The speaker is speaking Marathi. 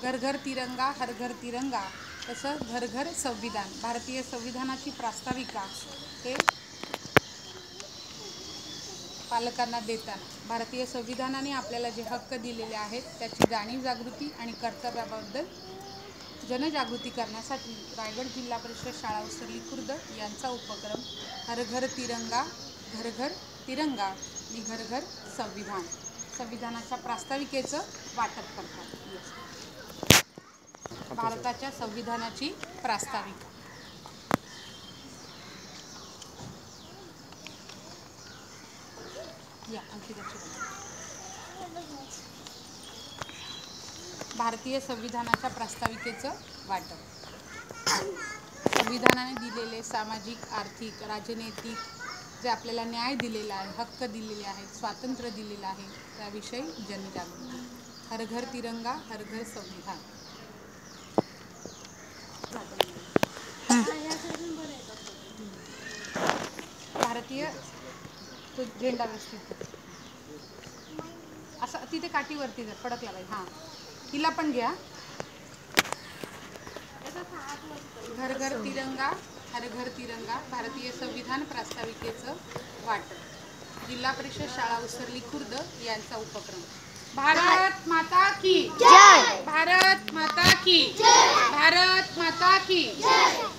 घर घर तिरंगा हर घर तिरंगा, तसं घर घर संविधान. भारतीय संविधानाची प्रास्ताविका हे पालकांना देताना भारतीय संविधानाने आपल्याला जे हक्क दिलेले आहेत त्याची जाणीव जागृती आणि कर्तव्याबद्दल जनजागृती करण्यासाठी रायगड जिल्हा परिषद शाळा उसरली खुर्द यांचा उपक्रम हर घर तिरंगा घर घर तिरंगा आणि घर घर संविधान संविधानाच्या प्रास्ताविकेचं वाटप करतात. भारताच्या संविधानाची प्रास्ताविका. भारतीय संविधानाच्या प्रास्ताविकेचं वाटप. संविधानाने दिलेले सामाजिक, आर्थिक, राजनैतिक जे आपल्याला न्याय दिलेला आहे, हक्क दिलेले आहेत, स्वातंत्र्य दिलेलं आहे त्याविषयी जनजागृती. हर घर तिरंगा हर घर संविधान. भारतीय तो झेंडा व्यवस्थित असं तिथे काठीवरती जर फडकला पाहिजे. हां, तिला पण घ्या. घर घर तिरंगा हर घर तिरंगा भारतीय संविधान प्रास्ताविकेचं वाटप. जिल्हा परिषद शाळा उसरली खुर्द यांचा उपक्रम. भारत माता की जय. भारत माता की जय. भारत माता की जय.